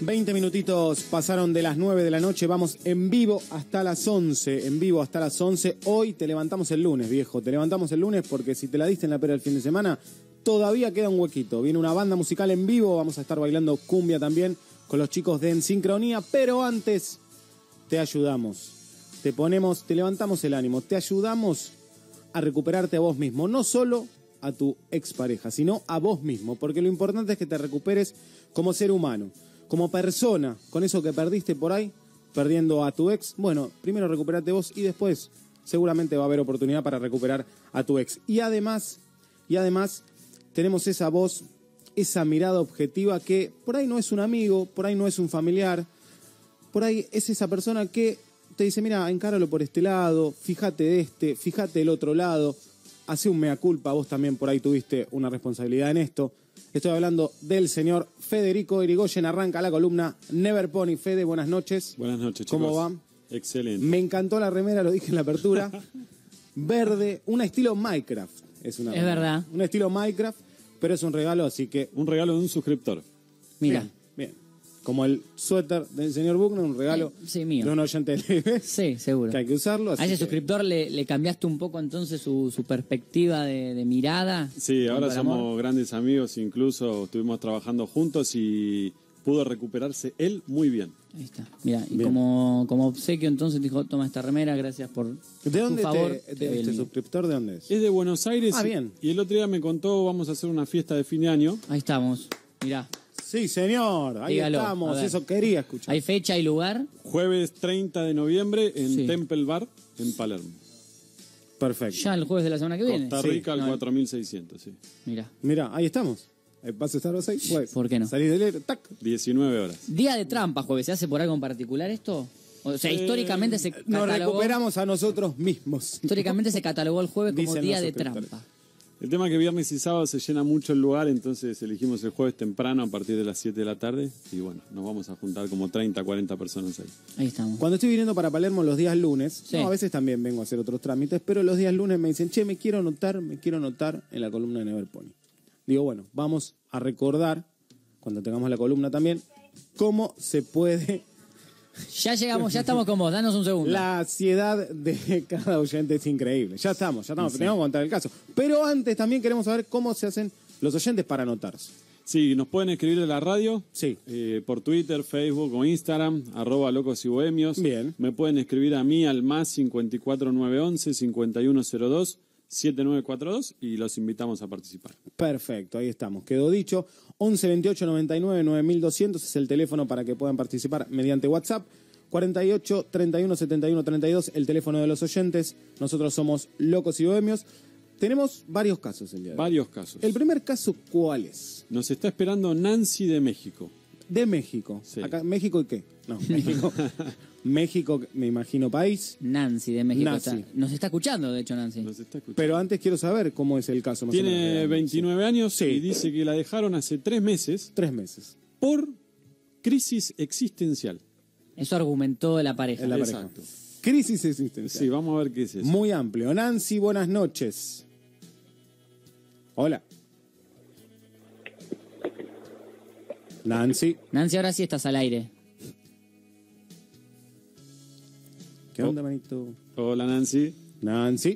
20 minutitos pasaron de las 9 de la noche, vamos en vivo hasta las 11, Hoy te levantamos el lunes, viejo, te levantamos el lunes porque si te la diste en la pera el fin de semana, todavía queda un huequito. Viene una banda musical en vivo, vamos a estar bailando cumbia también con los chicos de En Sincronía, pero antes te ayudamos, te levantamos el ánimo, te ayudamos a recuperarte a vos mismo, no solo a tu expareja, sino a vos mismo, porque lo importante es que te recuperes como ser humano, como persona, con eso que perdiste por ahí, perdiendo a tu ex. Bueno, primero recuperate vos y después seguramente va a haber oportunidad para recuperar a tu ex. Y además, tenemos esa voz, esa mirada objetiva que por ahí no es un amigo, por ahí no es un familiar, por ahí es esa persona que te dice, mira, encáralo por este lado, fíjate fíjate el otro lado, hace un mea culpa, vos también por ahí tuviste una responsabilidad en esto. Estoy hablando del señor Federico Irigoyen. Arranca la columna Never Pony. Fede, buenas noches. Buenas noches, chicos. ¿Cómo va? Excelente. Me encantó la remera, lo dije en la apertura. Verde, un estilo Minecraft. Es verdad. Un estilo Minecraft, pero es un regalo, así que... Un regalo de un suscriptor. Mira. Bien. Como el suéter del señor Buckner, un regalo mío. de un oyente libre. Sí, seguro. Que hay que usarlo. A ese suscriptor le cambiaste un poco entonces su perspectiva de mirada. Sí, ahora somos grandes amigos, incluso estuvimos trabajando juntos y pudo recuperarse él muy bien. Ahí está. Mira, y Bien. como obsequio entonces dijo, toma esta remera, gracias por ¿De dónde tu favor. este suscriptor de dónde es? Es de Buenos Aires. Ah, bien. Y el otro día me contó, vamos a hacer una fiesta de fin de año. Ahí estamos, mirá. Sí, señor, ahí Dígalo, estamos, a ver. eso quería escuchar. ¿Hay fecha y lugar? Jueves 30 de noviembre en Sí. Temple Bar, en Palermo. Perfecto. Ya el jueves de la semana que viene. Costa Rica al No, 4600, sí. Mirá. Mirá, ahí estamos. ¿Vas a estar vos ahí? Pues, ¿Por qué no? Salís del aire, tac. 19 horas. Día de trampa, jueves. ¿Se hace por algo en particular esto? O sea, históricamente se Nos catalogó, recuperamos a nosotros mismos. históricamente se catalogó el jueves como Dicen día los de suscriptores. trampa. El tema es que viernes y sábado se llena mucho el lugar, entonces elegimos el jueves temprano a partir de las 7 de la tarde y bueno, nos vamos a juntar como 30, 40 personas ahí. Ahí estamos. Cuando estoy viniendo para Palermo los días lunes, Sí. no, a veces también vengo a hacer otros trámites, pero los días lunes me dicen, che, me quiero anotar en la columna de Never Pony. Digo, bueno, vamos a recordar, cuando tengamos la columna también, cómo se puede... Ya llegamos, ya estamos con vos, danos un segundo. La ansiedad de cada oyente es increíble. Ya estamos, Sí. tenemos que contar el caso. Pero antes también queremos saber cómo se hacen los oyentes para anotarse. Sí, nos pueden escribir de la radio, Sí. por Twitter, Facebook o Instagram, @locos y bohemios. Bien. Me pueden escribir a mí al más 54911 5102 7942 y los invitamos a participar. Perfecto, ahí estamos. Quedó dicho. 11 28 99 9200 es el teléfono para que puedan participar mediante WhatsApp. 48 31 71 32 el teléfono de los oyentes. Nosotros somos Locos y Bohemios. Tenemos varios casos el día de hoy. Varios casos. El primer caso, ¿cuál es? Nos está esperando Nancy de México. De México. Sí. Acá, ¿México y qué? No, México. México, me imagino, país. Nancy de México Nancy. nos está escuchando, de hecho, Nancy. Nos está escuchando. Pero antes quiero saber cómo es el caso. Más o menos Tiene de 29 años Sí. y dice que la dejaron hace 3 meses 3 meses. por crisis existencial. Eso argumentó la pareja. En la pareja. Exacto. Crisis existencial. Sí, vamos a ver qué es eso. Muy amplio. Nancy, buenas noches. Hola. Nancy. Nancy, ahora sí estás al aire. ¿Qué onda, manito? Hola, Nancy. Nancy.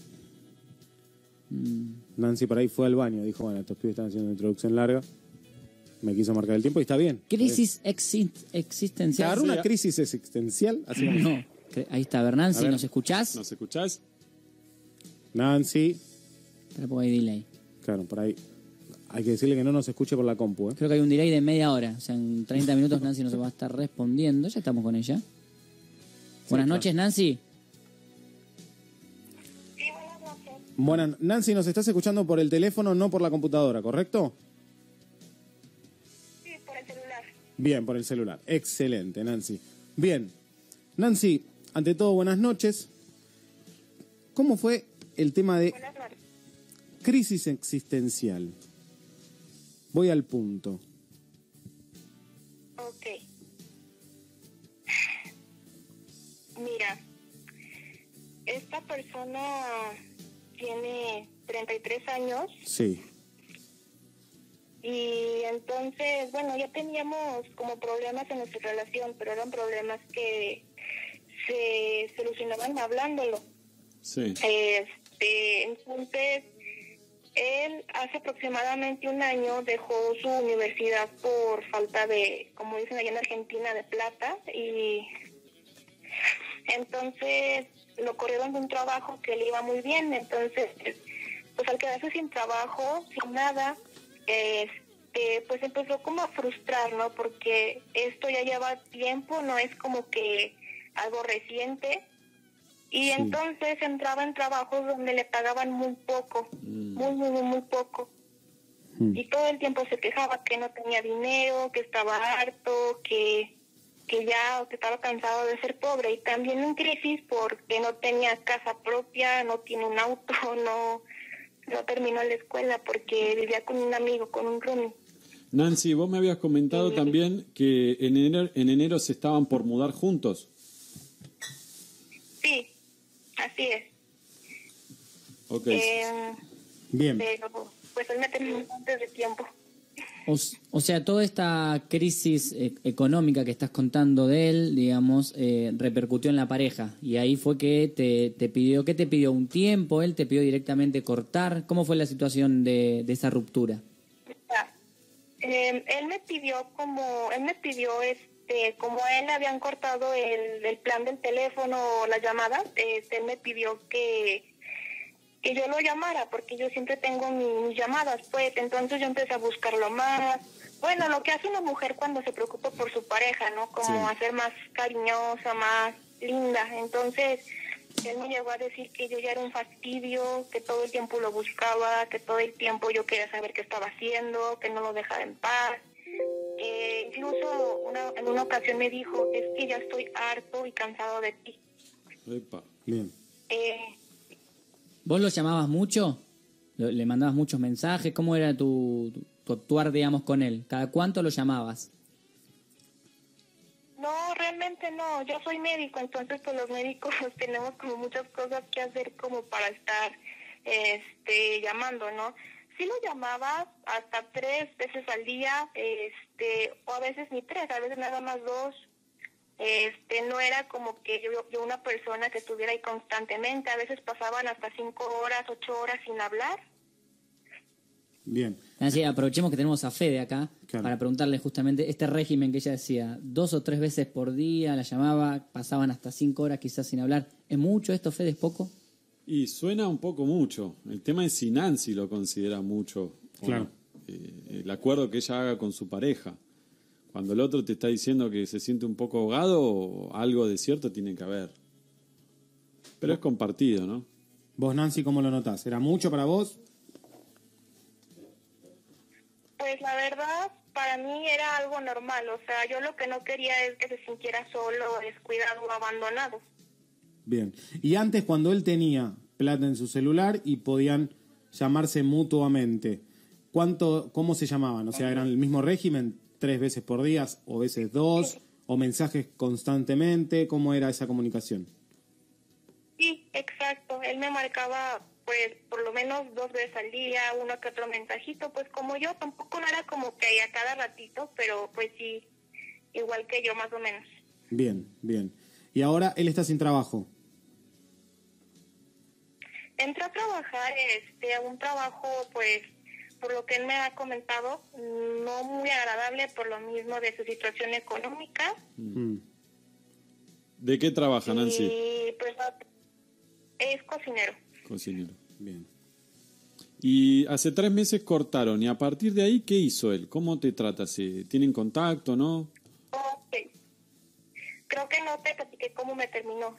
Nancy por ahí fue al baño. Dijo, bueno, estos pibes están haciendo una introducción larga. Me quiso marcar el tiempo y está bien. Crisis ¿Te existencial. agarró una Sí. crisis existencial? Así vamos. No. Ahí está, a ver, Nancy, A ver. ¿nos escuchás? ¿Nos escuchás? Nancy. Espera, porque hay delay. Claro, por ahí. Hay que decirle que no nos escuche por la compu, ¿eh? Creo que hay un delay de media hora. O sea, en 30 minutos Nancy nos va a estar respondiendo. Ya estamos con ella. Buenas claro. noches, Nancy. Sí, buenas noches. Bueno, Nancy, nos estás escuchando por el teléfono, no por la computadora, ¿correcto? Sí, por el celular. Bien, por el celular. Excelente, Nancy. Bien. Nancy, ante todo, buenas noches. ¿Cómo fue el tema de Buenas noches. crisis existencial? Voy al punto. Ok. Mira, esta persona tiene 33 años Sí. Y entonces, bueno, ya teníamos como problemas en nuestra relación, pero eran problemas que se solucionaban hablándolo. Sí. Entonces, él hace aproximadamente un año dejó su universidad por falta de, como dicen allá en Argentina, de plata, y entonces lo corrieron de un trabajo que le iba muy bien. Entonces, pues al quedarse sin trabajo, sin nada, pues empezó como a frustrar, ¿no? Porque esto ya lleva tiempo, no es como que algo reciente. Y entonces entraba en trabajos donde le pagaban muy poco, muy poco. Y todo el tiempo se quejaba que no tenía dinero, que estaba harto, que estaba cansado de ser pobre. Y también en crisis porque no tenía casa propia, no tiene un auto, no terminó la escuela porque vivía con un amigo, con un roomie. Nancy, vos me habías comentado también que en enero se estaban por mudar juntos. Sí, así es. Ok. Bien. Pero pues él me terminó antes de tiempo. O sea, toda esta crisis económica que estás contando de él, digamos, repercutió en la pareja. Y ahí fue que te pidió, ¿qué te pidió? ¿Un tiempo? ¿Él te pidió directamente cortar? ¿Cómo fue la situación de esa ruptura? Él me pidió como a él le habían cortado el plan del teléfono o las llamadas, él me pidió que yo lo llamara, porque yo siempre tengo mis llamadas, pues. Entonces yo empecé a buscarlo más. Bueno, lo que hace una mujer cuando se preocupa por su pareja, ¿no? Como hacer más cariñosa, más linda. Entonces él me llegó a decir que yo ya era un fastidio, que todo el tiempo lo buscaba, que todo el tiempo yo quería saber qué estaba haciendo, que no lo dejara en paz. Incluso en una ocasión me dijo, es que ya estoy harto y cansado de ti. Epa. Bien. ¿Vos lo llamabas mucho? ¿Le mandabas muchos mensajes? ¿Cómo era tu actuar, digamos, con él? ¿Cada cuánto lo llamabas? No, realmente no. Yo soy médico, entonces pues los médicos tenemos como muchas cosas que hacer como para estar llamando, ¿no? Sí lo llamaba hasta 3 veces al día, o a veces ni 3, a veces nada más 2. No era como que yo una persona que estuviera ahí constantemente. A veces pasaban hasta 5 horas, 8 horas sin hablar. Bien. Así, aprovechemos que tenemos a Fede acá Claro. para preguntarle justamente este régimen que ella decía, 2 o 3 veces por día la llamaba, pasaban hasta 5 horas quizás sin hablar. ¿Es mucho esto, Fede? ¿Es poco? Y suena un poco mucho. El tema es si Nancy lo considera mucho. o Claro. no. El acuerdo que ella haga con su pareja. Cuando el otro te está diciendo que se siente un poco ahogado, algo de cierto tiene que haber. Pero es compartido, ¿no? Vos, Nancy, ¿cómo lo notás? ¿Era mucho para vos? Pues la verdad, para mí era algo normal. O sea, yo lo que no quería es que se sintiera solo, descuidado o abandonado. Bien. Y antes, cuando él tenía plata en su celular y podían llamarse mutuamente, ¿cómo se llamaban? O sea, ¿eran el mismo régimen? 3 veces por día o veces 2, o mensajes constantemente. ¿Cómo era esa comunicación? Sí, exacto. Él me marcaba, pues, por lo menos 2 veces al día, uno que otro mensajito. Pues como yo, tampoco no era como que a cada ratito, pero pues sí, igual que yo más o menos. Bien, bien. Y ahora él está sin trabajo. Entró a trabajar a un trabajo, pues, por lo que él me ha comentado, no muy agradable por lo mismo de su situación económica. ¿De qué trabaja Nancy? Y pues es cocinero. Cocinero. Bien. Y hace 3 meses cortaron. ¿Y a partir de ahí qué hizo él? ¿Cómo te trata? ¿Tienen contacto, no? Ok. Creo que no te platiqué cómo me terminó.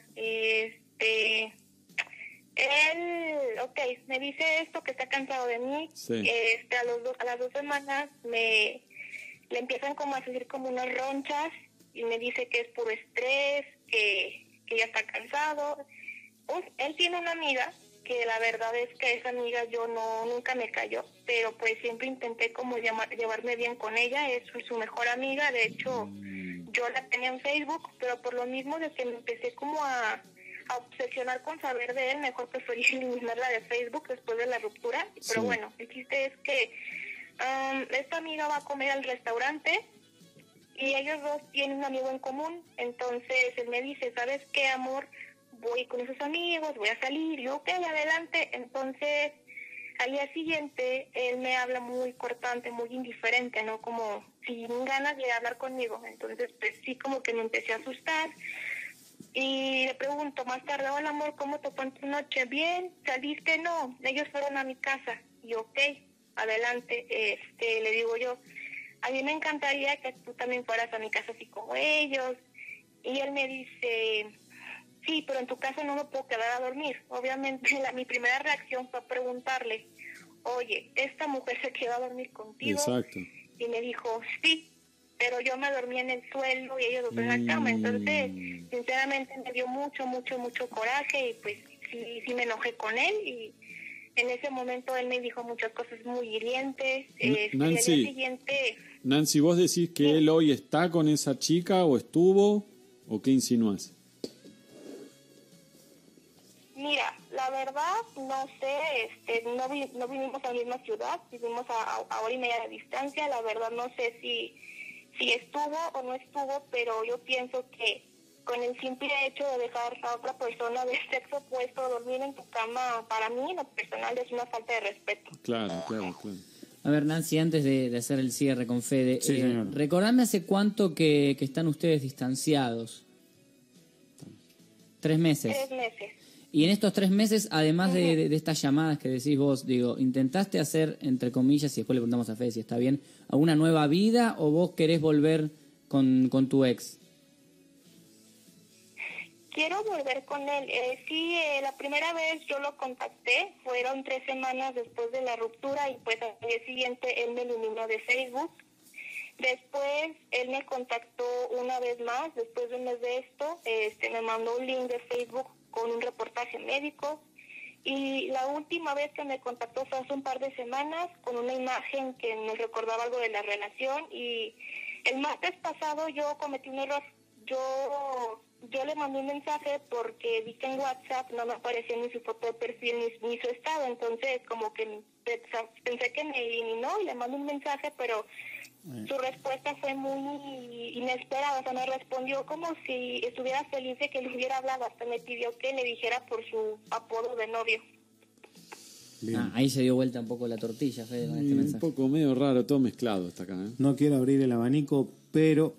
Él, me dice esto, que está cansado de mí. Sí. A las 2 semanas le empiezan como a seguir como unas ronchas y me dice que es puro estrés, que ya está cansado. Él tiene una amiga que la verdad es que esa amiga nunca me cayó, pero pues siempre intenté como llevarme bien con ella. Es su mejor amiga. De hecho, yo la tenía en Facebook, pero por lo mismo de que me empecé como a obsesionar con saber de él, mejor preferí eliminarla de Facebook después de la ruptura. Pero Sí. bueno, el chiste es que esta amiga va a comer al restaurante y ellos dos tienen un amigo en común. Entonces él me dice, ¿sabes qué, amor? Voy con esos amigos, voy a salir. Yo, ok, adelante. Entonces, al día siguiente, él me habla muy cortante, muy indiferente, ¿no? Como sin ganas de hablar conmigo. Entonces, pues sí, como que me empecé a asustar. Y le pregunto más tarde, hola, amor, ¿cómo te fue en tu noche? Bien, ¿saliste? No, ellos fueron a mi casa. Y ok, adelante. Le digo yo, a mí me encantaría que tú también fueras a mi casa así como ellos. Y él me dice, sí, pero en tu casa no me puedo quedar a dormir. Obviamente mi primera reacción fue preguntarle, oye, ¿esta mujer se quedó a dormir contigo? Exacto. Y me dijo, sí, pero yo me dormí en el suelo y ellos dos en la cama. Entonces, sinceramente me dio mucho coraje y pues sí me enojé con él. Y en ese momento él me dijo muchas cosas muy hirientes. Nancy, y al día siguiente... Nancy, ¿vos decís que él hoy está con esa chica o estuvo o qué insinúas? Mira, la verdad, no sé, no vivimos en la misma ciudad, vivimos a hora y media de distancia. La verdad no sé si estuvo o no estuvo, pero yo pienso que con el simple hecho de dejar a otra persona de sexo opuesto dormir en tu cama, para mí, en lo personal, es una falta de respeto. Claro. A ver, Nancy, antes de hacer el cierre con Fede, Sí, señor. recordame hace cuánto que están ustedes distanciados. 3 meses. 3 meses. Y en estos 3 meses, además de estas llamadas que decís vos, digo, ¿intentaste hacer, entre comillas, y después le preguntamos a Fede si está bien, alguna nueva vida o vos querés volver con tu ex? Quiero volver con él. Sí, la primera vez yo lo contacté, fueron 3 semanas después de la ruptura y pues al día siguiente él me eliminó de Facebook. Después él me contactó una vez más, después de un mes de esto, me mandó un link de Facebook con un reportaje médico y la última vez que me contactó fue hace un par de semanas con una imagen que nos recordaba algo de la relación y el martes pasado yo cometí un error. Yo le mandé un mensaje porque vi que en WhatsApp no me aparecía ni su foto de perfil ni su estado, entonces como que pensé que me eliminó y le mandé un mensaje, pero su respuesta fue muy inesperada, o sea, me respondió como si estuviera feliz de que le hubiera hablado, hasta me pidió que le dijera por su apodo de novio. Bien. Ahí se dio vuelta un poco la tortilla, Fede, con este Un mensaje. poco medio raro, todo mezclado hasta acá. No quiero abrir el abanico, pero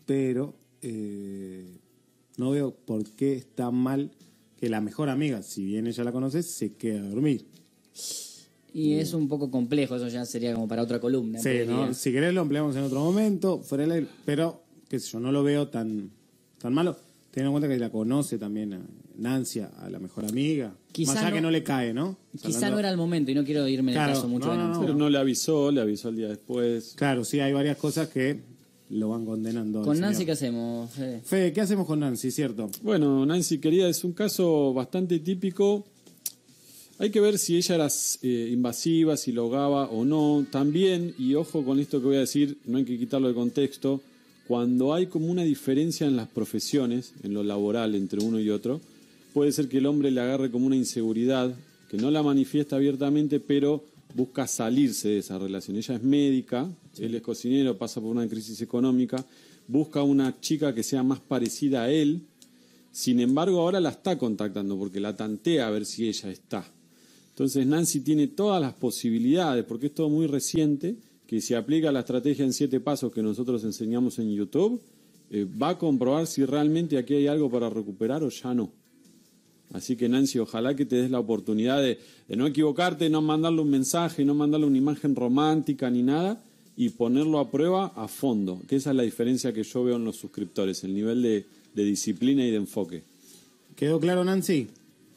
no veo por qué está mal que la mejor amiga, si bien ella la conoce, se quede a dormir. Y es un poco complejo, eso ya sería como para otra columna. Sí, ¿no? Si querés lo empleamos en otro momento, fuera del aire, pero qué sé yo, no lo veo tan malo. Teniendo en cuenta que la conoce también a Nancy, a la mejor amiga. Quizá Más allá no- que no le cae, ¿no? Quizá no era el momento, y no quiero irme en el Claro, caso mucho de no, Nancy. Pero no le avisó el día después. Claro, sí, hay varias cosas que lo van condenando. al Con señor. Nancy, ¿qué hacemos, Fede? Fede, ¿qué hacemos con Nancy, cierto? Bueno, Nancy, querida, es un caso bastante típico. Hay que ver si ella era invasiva, si lo hogaba o no. También, y ojo con esto que voy a decir, no hay que quitarlo de contexto, cuando hay como una diferencia en las profesiones, en lo laboral entre uno y otro, puede ser que el hombre le agarre como una inseguridad, que no la manifiesta abiertamente, pero busca salirse de esa relación. Ella es médica, él es cocinero, pasa por una crisis económica, busca una chica que sea más parecida a él. Sin embargo, ahora la está contactando porque la tantea a ver si ella está. Entonces Nancy tiene todas las posibilidades, porque es todo muy reciente, que si aplica la estrategia en 7 pasos que nosotros enseñamos en YouTube, va a comprobar si realmente aquí hay algo para recuperar o ya no. Así que Nancy, ojalá que te des la oportunidad de no equivocarte, no mandarle un mensaje, no mandarle una imagen romántica ni nada, y ponerlo a prueba a fondo, que esa es la diferencia que yo veo en los suscriptores, el nivel de disciplina y de enfoque. ¿Quedó claro, Nancy?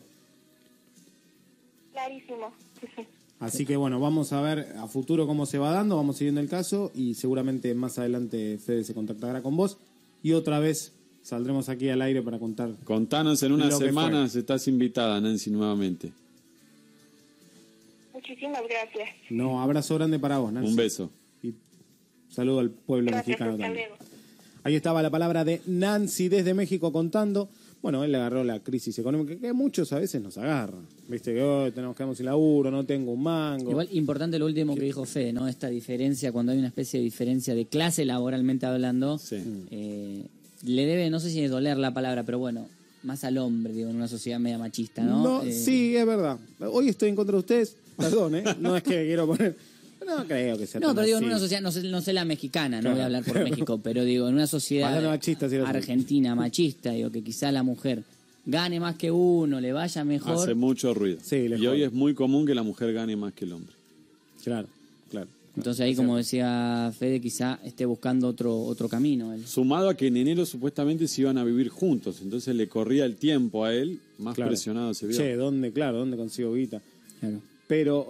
Clarísimo. Así que bueno, vamos a ver a futuro cómo se va dando, vamos siguiendo el caso y seguramente más adelante Fede se contactará con vos y otra vez saldremos aquí al aire para contar. Contanos en unas Lo que semanas, estás invitada, Nancy, nuevamente. Muchísimas gracias. No, abrazo grande para vos, Nancy. Un beso. Y saludo al pueblo Gracias, mexicano hasta también. luego. Ahí estaba la palabra de Nancy desde México contando. Bueno, bueno, él le agarró la crisis económica, que a muchos a veces nos agarra. Viste que hoy quedamos sin laburo, no tengo un mango. Igual, importante lo último que dijo Fede, ¿no? Esta diferencia, cuando hay una especie de diferencia de clase laboralmente hablando, Sí. le debe, no sé si es doler la palabra, pero bueno, más al hombre, digo, en una sociedad media machista, ¿no? No, sí, es verdad. Hoy estoy en contra de ustedes, perdón, ¿eh? No es que quiero poner... No creo que sea No, tan pero digo, así. en una sociedad, no sé la mexicana, no Claro. voy a hablar por México, pero digo, en una sociedad Bastante machista, sí, lo sé. argentina, machista, digo, que quizá la mujer gane más que uno, le vaya mejor. Hace mucho ruido. Sí, le y hoy jode. es muy común que la mujer gane más que el hombre. Claro, claro. Entonces ahí, como decía Fede, quizá esté buscando otro camino. Él. Sumado a que en enero supuestamente se iban a vivir juntos, entonces le corría el tiempo a él, más Claro. presionado se vio. Che, ¿dónde consigo guita? Claro. Pero,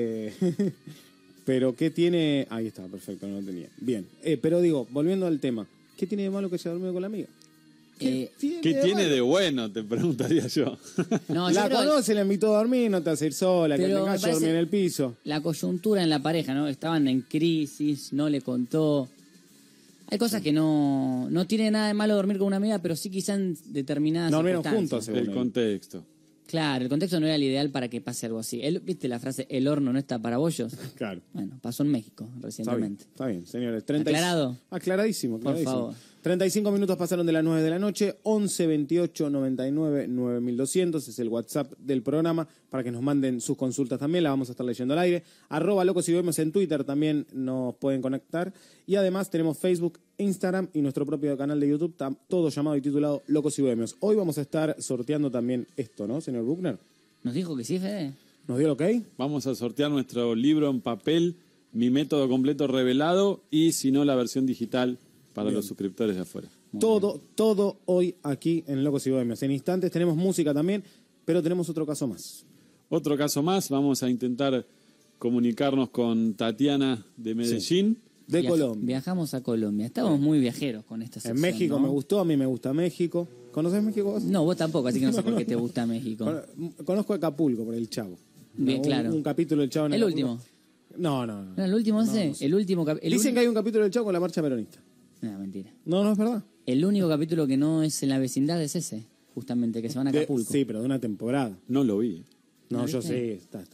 pero ¿qué tiene? Ahí está, perfecto, no lo tenía. Bien, pero digo, volviendo al tema, ¿qué tiene de malo que haya dormido con la amiga? Eh, ¿Qué tiene malo? de bueno? Te preguntaría yo. No, yo La creo conoce, la invitó a dormir, no te vas a ir sola, que Pero te me calles parece- dormir en el piso. la coyuntura en la pareja, ¿no? Estaban en crisis, no le contó. Hay cosas que no tiene nada de malo dormir con una amiga, pero sí quizá en determinadas No dormieron circunstancias. juntos, según El él. contexto. Claro, el contexto no era el ideal para que pase algo así. ¿Viste la frase, el horno no está para bollos? Claro. Bueno, pasó en México recientemente. Está bien, señores. ¿Aclarado? Aclaradísimo, Por aclaradísimo. favor. 35 minutos pasaron de las 9 de la noche, 11 28 99 9200 es el WhatsApp del programa para que nos manden sus consultas también, la vamos a estar leyendo al aire. @locos y bohemios en Twitter también nos pueden conectar. Y además tenemos Facebook, Instagram y nuestro propio canal de YouTube, todo llamado y titulado Locos y Bohemios. Hoy vamos a estar sorteando también esto, ¿no, señor Buchner? ¿Nos dijo que sí, Fede? ¿Nos dio el ok? Vamos a sortear nuestro libro en papel, Mi método completo revelado, y si no, la versión digital para los suscriptores de afuera. Todo hoy aquí en Locos y Bohemios. En instantes tenemos música también, pero tenemos otro caso más. Otro caso más, vamos a intentar comunicarnos con Tatiana de Medellín. De Colombia. Viajamos a Colombia. Estamos muy viajeros con esta sección, En México ¿no? me gustó, a mí me gusta México. ¿Conoces México vos? No, vos tampoco, así que no sé por qué te gusta México. Conozco Acapulco por el Chavo. Bien, Un- claro. Un capítulo del Chavo en El Acapulco. último. No. ¿No era el último ese? no sé. El último Dicen que hay un capítulo del Chavo con la marcha peronista. No, mentira. No es verdad. El único capítulo que no es en la vecindad es ese, justamente, que se van a Acapulco. Sí, pero de una temporada. No lo vi. No, ¿No yo viste? sé. Está.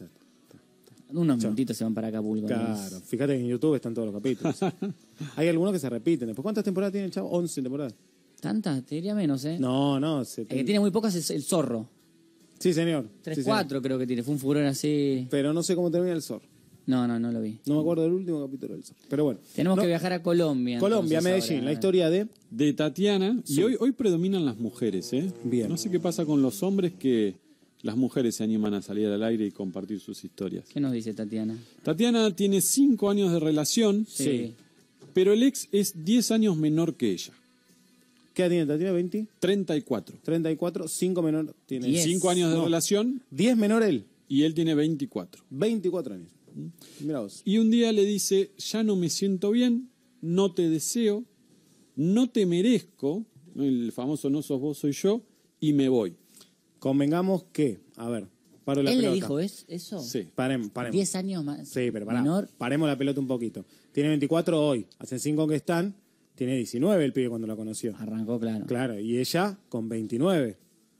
Unos minutitos se van para Acapulco. ¿no? Claro. Fíjate que en YouTube están todos los capítulos. Hay algunos que se repiten. Después, ¿cuántas temporadas tiene el Chavo? 11 temporadas. ¿Tantas? Te diría menos, ¿eh? No. El que tiene muy pocas es el Zorro. Sí, señor. 3, Sí, 4 creo que tiene. Fue un furor así. Pero no sé cómo termina el Zorro. No lo vi. No me acuerdo del último capítulo del Zorro. Pero bueno. Tenemos No, que viajar a Colombia. Colombia, entonces, Medellín. ahora. La historia de... De Tatiana, y hoy predominan las mujeres, ¿eh? Bien. No sé qué pasa con los hombres, que las mujeres se animan a salir al aire y compartir sus historias. ¿Qué nos dice Tatiana? Tatiana tiene 5 años de relación, Sí. pero el ex es 10 años menor que ella. ¿Qué edad tiene Tatiana? ¿20? 34. 34, 5 menor tiene. 10. 5 años de No. relación 10 menor él, y él tiene 24. 24 años. Mira vos. Y un día le dice, ya no me siento bien, no te deseo, no te merezco, el famoso no sos vos, soy yo, y me voy. Convengamos que, a ver, paro la ¿Él pelota. le dijo eso? Sí. Paremos. 10 años más. Sí, pero pará. Menor. Paremos la pelota un poquito. Tiene 24 hoy. Hace 5 que están. Tiene 19 el pibe cuando la conoció. Arrancó, claro. Claro, y ella con 29.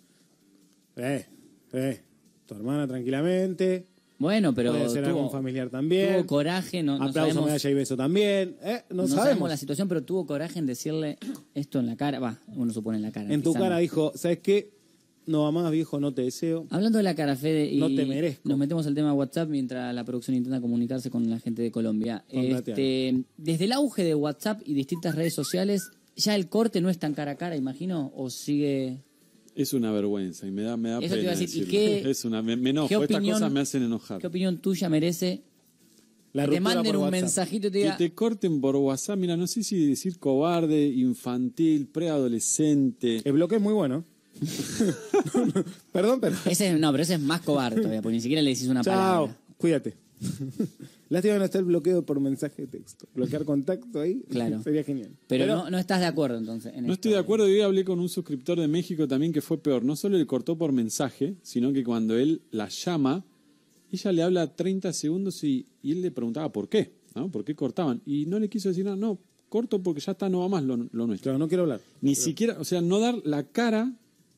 Tu hermana tranquilamente. Bueno, pero Puede ser algún tuvo, familiar también. tuvo coraje, no Aplauso, sabemos, medalla y beso también. No sabemos sabemos. la situación, pero tuvo coraje en decirle esto en la cara. Va, uno supone en la cara. En tu quizá cara no. dijo, ¿sabes qué? No va más, viejo, no te deseo. Hablando de la cara, Fede, y No te merezco. nos metemos al tema de WhatsApp mientras la producción intenta comunicarse con la gente de Colombia. Con Tatiana. Desde el auge de WhatsApp y distintas redes sociales, ¿ya el corte no es tan cara a cara, imagino? ¿O sigue...? Es una vergüenza y me da Eso te pena iba a decir, ¿y decirlo. qué- Es una, me enojo, qué estas opinión- cosas me hacen enojar. ¿Qué opinión tuya merece La que te ruptura manden por un WhatsApp. mensajito y te Que diga... te corten por WhatsApp, mira, no sé si decir cobarde, infantil, preadolescente. El bloque es muy bueno. Perdón, pero... No, pero ese es más cobarde todavía, porque ni siquiera le decís una Chao, palabra. cuídate. Lástima que no está el bloqueo por mensaje de texto. Bloquear contacto ahí Claro. sería genial. Pero no estás de acuerdo entonces en No esto. estoy de acuerdo, y hoy hablé con un suscriptor de México también que fue peor. No solo le cortó por mensaje, sino que cuando él la llama, ella le habla 30 segundos y él le preguntaba por qué, ¿no? ¿Por qué cortaban? Y no le quiso decir nada, corto porque ya está, no va más lo nuestro. Claro, no quiero hablar. Ni siquiera, o sea, no dar la cara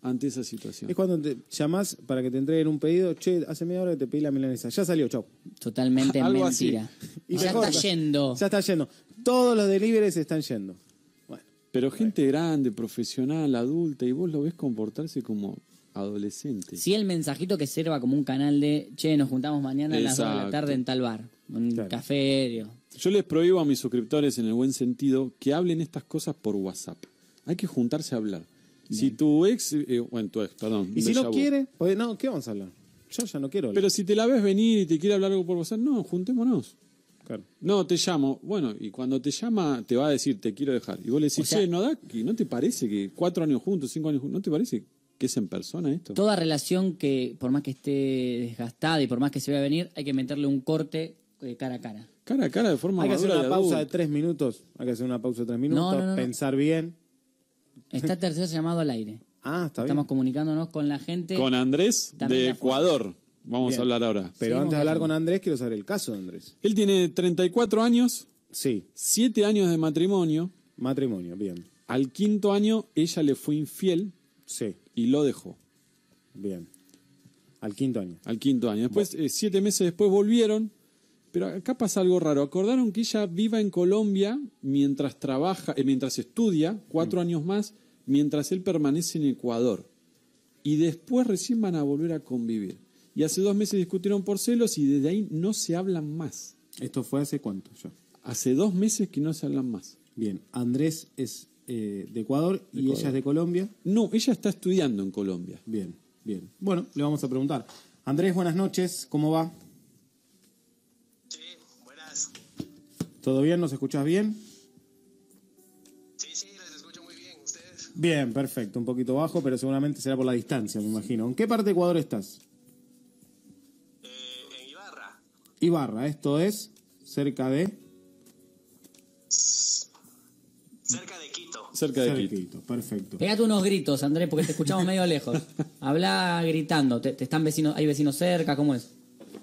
ante esa situación. Es cuando te llamás para que te entreguen un pedido, che, hace media hora que te pedí la milanesa, ya salió, chau. Totalmente Algo así. mentira. Y Ya te está corta. yendo. Ya está yendo. Todos los deliveries están yendo. Bueno, Pero gente grande, profesional, adulta, y vos lo ves comportarse como adolescente. Sí, el mensajito que sirva como un canal de, che, nos juntamos mañana a las 2 de la Exacto. tarde en tal bar. Un Claro. café, digo. Yo les prohíbo a mis suscriptores, en el buen sentido, que hablen estas cosas por WhatsApp. Hay que juntarse a hablar. Si tu ex, bueno, tu ex, perdón. y si déjà no vu. quiere, pues no, ¿qué vamos a hablar? Yo ya no quiero hablar. Pero si te la ves venir y te quiere hablar algo por WhatsApp, no, juntémonos. Claro. No, te llamo. Bueno, y cuando te llama, te va a decir, te quiero dejar. Y vos le decís, O sea- che, ¿no da? ¿Y no te parece que 4 años juntos, 5 años juntos, no te parece que es en persona esto? Toda relación que, por más que esté desgastada y por más que se vaya a venir, hay que meterle un corte cara a cara. Cara a cara, de forma Hay que hacer madura una y pausa de adulta. 3 minutos. Hay que hacer una pausa de 3 minutos, No. pensar bien. Está tercer llamado al aire. Ah, está Estamos bien. comunicándonos con la gente. Con Andrés También de la fuerza. Ecuador. Vamos Bien. a hablar ahora. Pero Seguimos antes de hablar viajando. con Andrés, quiero saber el caso de Andrés. Él tiene 34 años, Sí, 7 años de matrimonio. matrimonio, bien. Al 5.º año, ella le fue infiel Sí, y lo dejó. bien. Al 5.º año. Al 5.º año. Después, 7 meses después volvieron. Pero acá pasa algo raro. Acordaron que ella viva en Colombia mientras trabaja, mientras estudia, 4 años más, mientras él permanece en Ecuador. Y después recién van a volver a convivir. Y hace 2 meses discutieron por celos y desde ahí no se hablan más. ¿Esto fue hace cuánto ya? Hace 2 meses que no se hablan más. Bien, Andrés es de Ecuador y Ecuador. ella es de Colombia. No, ella está estudiando en Colombia. Bien, bien. Bueno, le vamos a preguntar. Andrés, buenas noches, ¿cómo va? Sí, buenas. ¿Todo bien? ¿Nos escuchás bien? Sí, les escucho muy bien. ¿Ustedes? Bien, perfecto. Un poquito bajo, pero seguramente será por la distancia, me imagino. ¿En qué parte de Ecuador estás? En Ibarra. Ibarra, esto es cerca de... Cerca de Quito. Cerca de Quito. Cerquito, perfecto. Pegate unos gritos, Andrés, porque te escuchamos medio lejos. Habla gritando. ¿Te están vecinos, hay vecinos cerca? ¿Cómo es?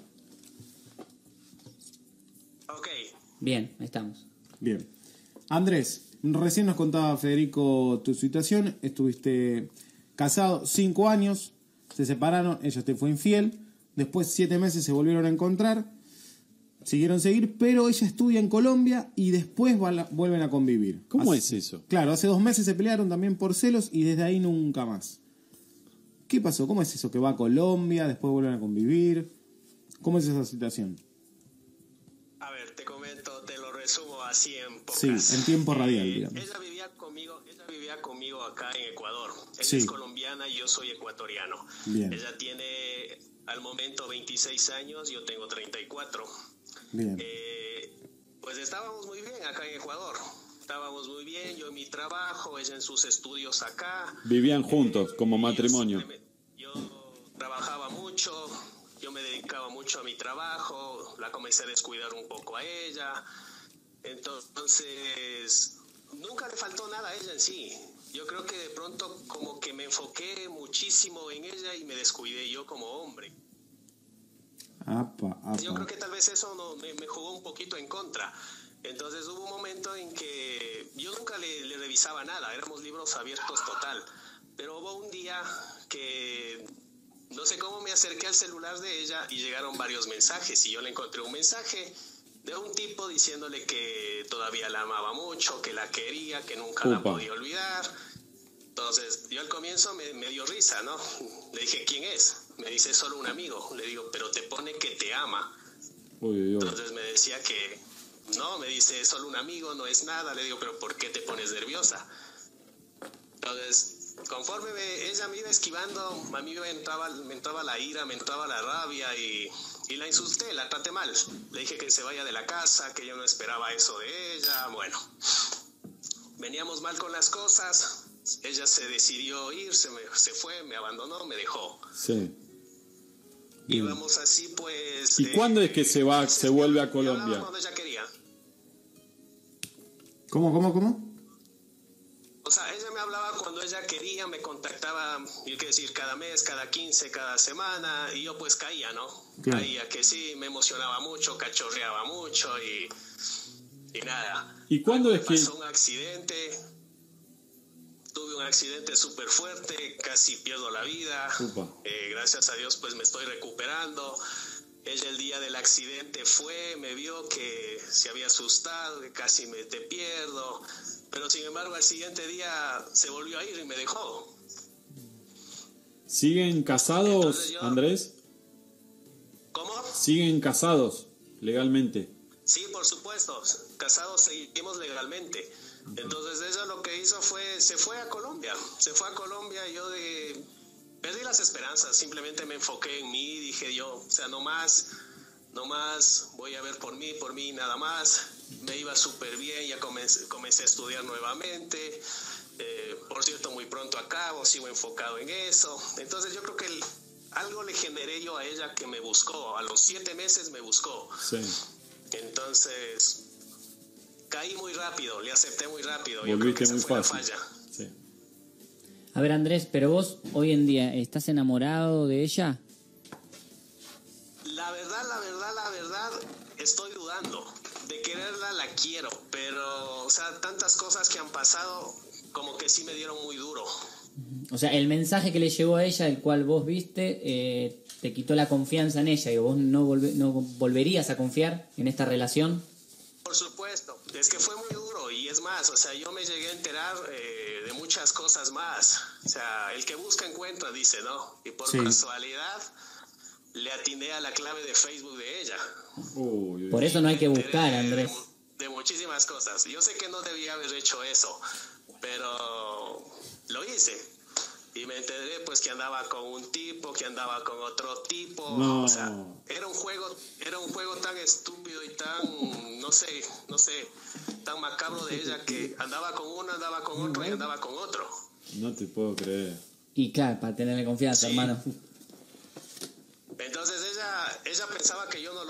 Ok. Bien, ahí estamos. Bien. Andrés, recién nos contaba Federico tu situación. Estuviste casado 5 años, se separaron, ella te fue infiel. Después 7 meses se volvieron a encontrar, siguieron seguir, pero ella estudia en Colombia y después vuelven a convivir. ¿Cómo Hace- es eso? Claro, hace 2 meses se pelearon también por celos y desde ahí nunca más. ¿Qué pasó? ¿Cómo es eso? ¿Que va a Colombia, después vuelven a convivir? ¿Cómo es esa situación? A ver, te comento, te lo resumo así en pocas. Sí, en tiempo radial, digamos. Ella vivía conmigo acá en Ecuador. Ella Sí. es colombiana y yo soy ecuatoriano. Bien. Ella tiene al momento 26 años, yo tengo 34. Bien. Pues estábamos muy bien acá en Ecuador. Estábamos muy bien, yo en mi trabajo, ella en sus estudios acá. Vivían juntos, como matrimonio. Yo trabajaba mucho, yo me dedicaba mucho a mi trabajo, la comencé a descuidar un poco a ella. Entonces, nunca le faltó nada a ella en sí. Yo creo que de pronto como que me enfoqué muchísimo en ella y me descuidé yo como hombre. Apa, apa. Yo creo que tal vez eso me jugó un poquito en contra. Entonces hubo un momento en que yo nunca le revisaba nada, éramos libros abiertos total. Pero hubo un día que no sé cómo me acerqué al celular de ella y llegaron varios mensajes y yo le encontré un mensaje de un tipo diciéndole que todavía la amaba mucho, que la quería, que nunca la Upa. podía olvidar. Entonces, yo al comienzo me dio risa, ¿no? Le dije, ¿quién es? Me dice, solo un amigo. Le digo, pero te pone que te ama. Uy, uy, uy. Entonces me decía que, no, me dice, solo un amigo, no es nada. Le digo, pero ¿por qué te pones nerviosa? Entonces, conforme ella me iba esquivando, a mí me entraba la ira, me entraba la rabia y la insulté, la traté mal. Le dije que se vaya de la casa, que yo no esperaba eso de ella. Bueno, veníamos mal con las cosas. Ella se decidió ir, se fue, me abandonó, me dejó. Sí. Y vamos así, pues... ¿Y cuándo es que se va, meses se vuelve a me hablaba Colombia? Cuando ella quería. ¿Cómo? O sea, ella me hablaba cuando ella quería, me contactaba, yo quiero decir, cada mes, cada 15, cada semana, y yo pues caía, ¿no? Claro. Caía que sí, me emocionaba mucho, cachorreaba mucho y nada. ¿Y cuándo es que...? Pasó un accidente, tuve un accidente súper fuerte, casi pierdo la vida. Gracias a Dios pues me estoy recuperando. Ella el día del accidente fue, me vio que se había asustado, que casi te pierdo, pero sin embargo al siguiente día se volvió a ir y me dejó. ¿Siguen casados, Andrés? ¿Cómo? ¿Siguen casados legalmente? Sí, por supuesto, casados seguimos legalmente. Entonces ella lo que hizo fue, se fue a Colombia, y yo perdí las esperanzas, simplemente me enfoqué en mí, dije yo, o sea, no más, voy a ver por mí nada más. Me iba súper bien, ya comencé a estudiar nuevamente, por cierto, muy pronto acabo, sigo enfocado en eso. Entonces yo creo que algo le generé yo a ella que me buscó, a los 7 meses me buscó. Sí. Entonces caí muy rápido, le acepté muy rápido. Volviste yo creo que esa muy fue fácil. la falla. Sí. A ver, Andrés, pero vos hoy en día, ¿estás enamorado de ella? La verdad, estoy dudando. De quererla la quiero, pero, o sea, tantas cosas que han pasado, como que sí me dieron muy duro. O sea, el mensaje que le llegó a ella, el cual vos viste, te quitó la confianza en ella y vos no volverías a confiar en esta relación. Por supuesto, es que fue muy duro y es más, o sea, yo me llegué a enterar de muchas cosas más. O sea, el que busca encuentra, dice, ¿no? Y por casualidad le atiné a la clave de Facebook de ella. Por eso no hay que buscar, Andrés. De muchísimas cosas. Yo sé que no debía haber hecho eso, pero lo hice. Y me enteré pues que andaba con un tipo, que andaba con otro tipo. No. O sea, era un juego tan estúpido y tan, no sé, tan macabro de ella, que andaba con uno, andaba con otro y andaba con otro. No te puedo creer. Y claro, para tenerle confianza, Sí. hermano. Entonces ella pensaba que yo no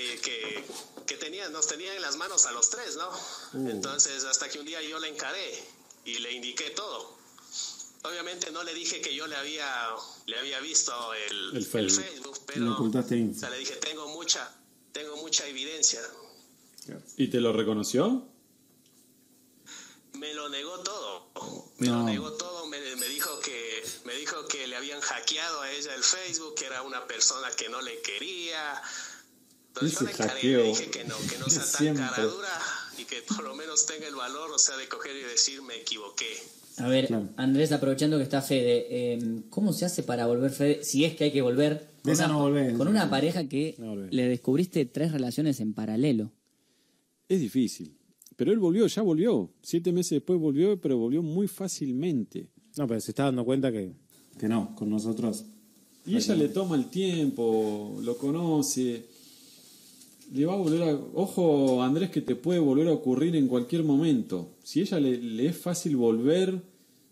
nos tenía en las manos a los 3, ¿no? Entonces hasta que un día yo la encaré y le indiqué todo. Obviamente no le dije que yo le había visto el Facebook, pero Le ocultaste info. o sea, le dije tengo mucha evidencia. ¿Y te lo reconoció? Me lo negó todo. Me dijo que le habían hackeado a ella el Facebook, que era una persona que no le quería. Entonces yo le encaré, le dije que no sea tan Siempre. cara dura y que por lo menos tenga el valor, o sea, de coger y decir me equivoqué. A ver, Claro. Andrés, aprovechando que está Fede, ¿cómo se hace para volver, Fede? Si es que hay que volver. De esa no volvés. Con una pareja que No volvés. le descubriste 3 relaciones en paralelo. Es difícil. Pero él ya volvió. 7 meses después volvió, pero volvió muy fácilmente. No, pero se está dando cuenta que no, con nosotros. Y ella le toma el tiempo, lo conoce. Le va a volver a... Ojo, Andrés, que te puede volver a ocurrir en cualquier momento. Si a ella le es fácil volver...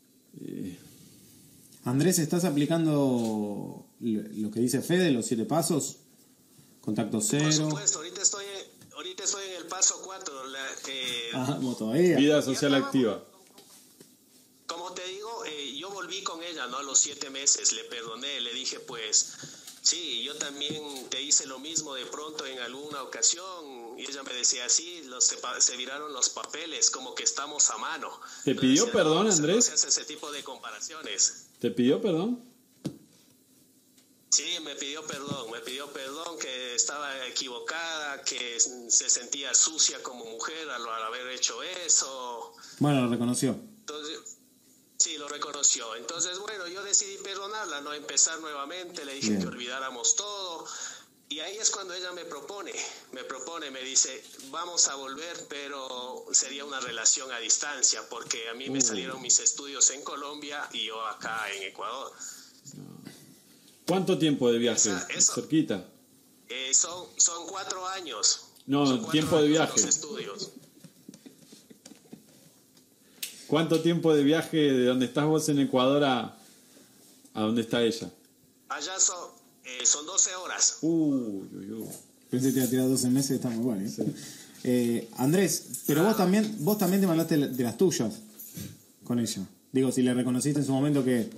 Andrés, ¿estás aplicando lo que dice Fede, los 7 pasos? Contacto Por cero. supuesto, ahorita estoy en el paso 4. Como todavía. Vida social activa. Como te digo, yo volví con ella, ¿no? A los 7 meses, le perdoné, le dije, pues, sí, yo también te hice lo mismo de pronto en alguna ocasión. Y ella me decía, sí, se viraron los papeles, como que estamos a mano. ¿Te Yo pidió decía, perdón, no, Andrés? No se hace ese tipo de comparaciones. ¿Te pidió perdón? Sí, me pidió perdón, que estaba equivocada, que se sentía sucia como mujer al haber hecho eso. Bueno, lo reconoció. Entonces, sí, lo reconoció. Entonces, bueno, yo decidí perdonarla, no empezar nuevamente, le dije Bien. que olvidáramos todo. Y ahí es cuando ella me propone, me dice, vamos a volver, pero sería una relación a distancia, porque a mí me salieron mis estudios en Colombia y yo acá en Ecuador. ¿Cuánto tiempo de viaje? Eso. ¿Cerquita? Son 4 años. No, Son 4 tiempo de años viaje. los estudios. ¿Cuánto tiempo de viaje de donde estás vos en Ecuador a donde está ella? Allá son 12 horas. Uy. Pensé que te iba a tirar 12 meses, está muy bueno. Andrés, pero vos también te mandaste de las tuyas con ella. Digo, si le reconociste en su momento que...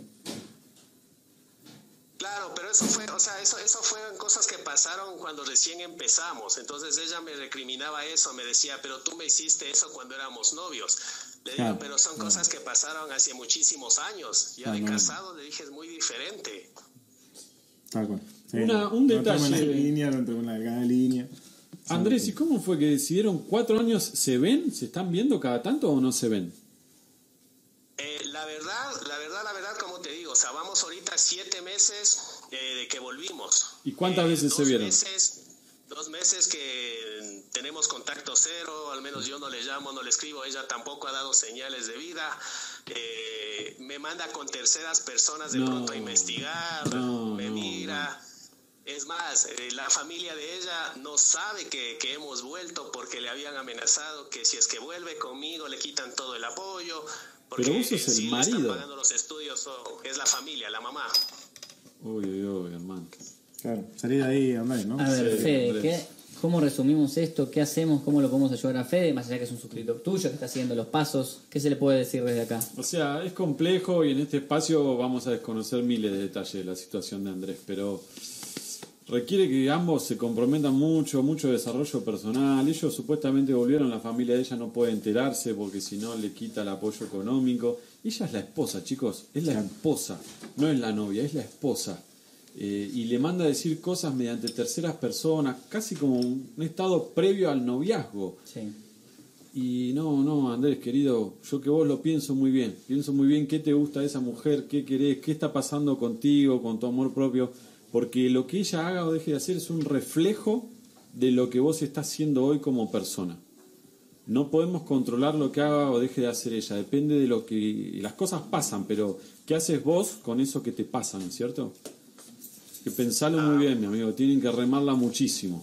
Claro, pero eso fueron cosas que pasaron cuando recién empezamos. Entonces ella me recriminaba eso, me decía, pero tú me hiciste eso cuando éramos novios. Le digo, Claro, pero son cosas que pasaron hace muchísimos años. Ya de casado, le dije, es muy diferente. Tal cual. Sí, Un detalle. No tengo una delgada línea. Andrés, ¿y cómo fue que decidieron 4 años? ¿Se ven? ¿Se están viendo cada tanto o no se ven? La verdad, como te digo, o sea, vamos ahorita 7 meses de que volvimos. ¿Y cuántas veces se vieron? 2 meses que tenemos contacto cero, al menos yo no le llamo, no le escribo, ella tampoco ha dado señales de vida. Me manda con terceras personas de pronto a investigar, me mira. Es más, la familia de ella no sabe que hemos vuelto porque le habían amenazado que si es que vuelve conmigo le quitan todo el apoyo. Porque pero vos sos el si le marido. están pagando los estudios, es la familia, la mamá. Uy, hermano. Claro, salir de ahí, Andrés, ¿no? A ver, Sí, Fede, Andrés. ¿cómo resumimos esto? ¿Qué hacemos? ¿Cómo lo podemos ayudar a Fede? Más allá que es un suscriptor tuyo, que está siguiendo los pasos. ¿Qué se le puede decir desde acá? O sea, es complejo y en este espacio vamos a desconocer miles de detalles de la situación de Andrés, pero requiere que ambos se comprometan mucho desarrollo personal. Ellos supuestamente volvieron, la familia de ella no puede enterarse porque si no le quita el apoyo económico. Ella es la esposa, chicos, es la esposa, no es la novia, es la esposa. Y le manda a decir cosas mediante terceras personas, casi como un estado previo al noviazgo. Sí. Y no, Andrés, querido, yo que vos lo pienso muy bien qué te gusta de esa mujer, qué querés, qué está pasando contigo, con tu amor propio, porque lo que ella haga o deje de hacer es un reflejo de lo que vos estás haciendo hoy como persona. No podemos controlar lo que haga o deje de hacer ella, depende de lo que... Las cosas pasan, pero ¿qué haces vos con eso que te pasan, cierto? Que pensalo muy bien, mi amigo, tienen que remarla muchísimo.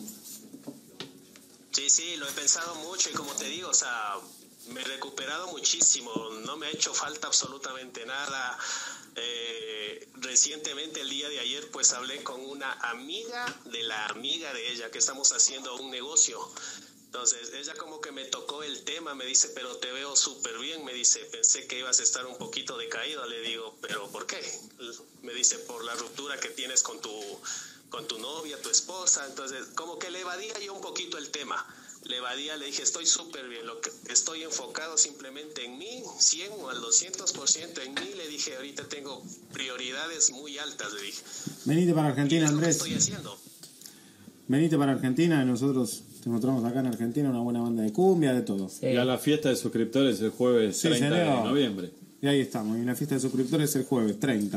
Sí, lo he pensado mucho y como te digo, o sea, me he recuperado muchísimo, no me ha hecho falta absolutamente nada. Recientemente, el día de ayer, pues hablé con una amiga de la amiga de ella, que estamos haciendo un negocio. Entonces, ella como que me tocó el tema, me dice, pero te veo súper bien, me dice, pensé que ibas a estar un poquito decaído, le digo, pero ¿por qué? Me dice, por la ruptura que tienes con tu novia, tu esposa. Entonces, como que le evadía yo un poquito el tema. Le dije, estoy súper bien, lo que estoy enfocado simplemente en mí, 100 o al 200% en mí. Le dije, ahorita tengo prioridades muy altas, le dije. Venite para Y Argentina, es lo que Andrés. estoy haciendo. Venite para Argentina y nosotros te encontramos acá en Argentina una buena banda de cumbia, de todo. Sí. Y a la fiesta de suscriptores el jueves Sí, 30 de señor. noviembre. Y ahí estamos. Y la fiesta de suscriptores el jueves 30.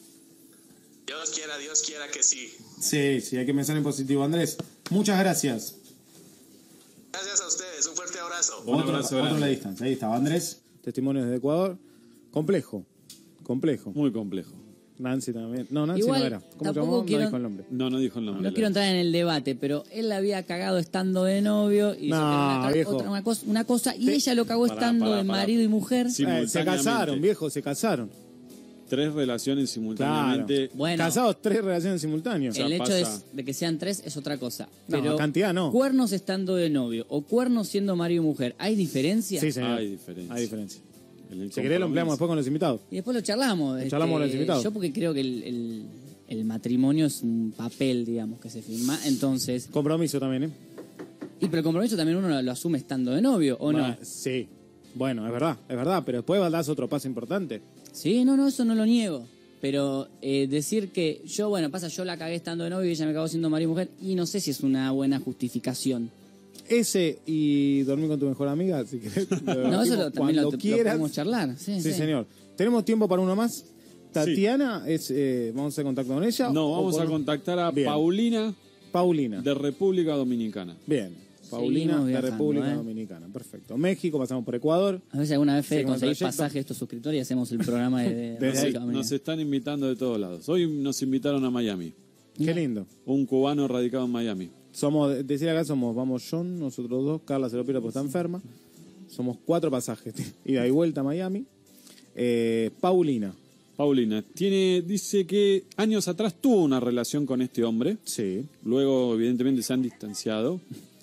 Dios quiera que sí. Sí, hay que pensar en positivo. Andrés, muchas gracias. Gracias a ustedes, un fuerte abrazo. Un abrazo Otro grande. a la distancia. Ahí estaba Andrés. Testimonios de Ecuador. Complejo. Muy complejo. Nancy también. No, Nancy Igual, no era. ¿Cómo se tampoco llamó? quiero- No dijo el nombre. No dijo el nombre. No quiero entrar en el debate, pero él la había cagado estando de novio y No, viejo. una cosa y ella lo cagó estando de marido y mujer. Sí. Se casaron, viejo, se casaron. 3 relaciones simultáneamente. Bueno. Casados 3 relaciones simultáneas. El hecho pasa- de que sean 3 es otra cosa. No, Pero cantidad no. cuernos estando de novio o cuernos siendo marido y mujer, ¿hay diferencia? Sí, señor. Hay diferencia. Hay diferencia. El Si querés lo empleamos después con los invitados. Y después lo charlamos. Lo charlamos con los invitados. Yo porque creo que el matrimonio es un papel, digamos, que se firma. Entonces, Compromiso también, ¿eh? pero el compromiso también uno lo asume estando de novio, ¿o no? Sí. Bueno, es verdad, pero después das otro paso importante. Sí, no, eso no lo niego. Pero decir que yo la cagué estando de novio y ella me cagó siendo marido y mujer, y no sé si es una buena justificación. Ese y dormir con tu mejor amiga, si querés. No, eso también lo quieras. podemos charlar. Sí, Sí, señor. ¿Tenemos tiempo para uno más? Tatiana, vamos a hacer contacto con ella. No, ¿O vamos con- a contactar a Bien. Paulina de República Dominicana. Bien. Paulina Seguimos de viajando, República ¿eh? Dominicana. Perfecto. México, pasamos por Ecuador. A ver si alguna vez Fede Seguimos el conseguís trayecto. pasaje de estos suscriptores y hacemos el programa de Desde República ahí. Nos Dominicana. están invitando de todos lados. Hoy nos invitaron a Miami. Qué lindo. Un cubano radicado en Miami. Somos, decir acá, vamos John, nosotros dos, Carla se lo pierde porque está enferma. Somos 4 pasajes, ida y vuelta a Miami. Paulina. Paulina dice que años atrás tuvo una relación con este hombre. Sí. Luego, evidentemente, se han distanciado.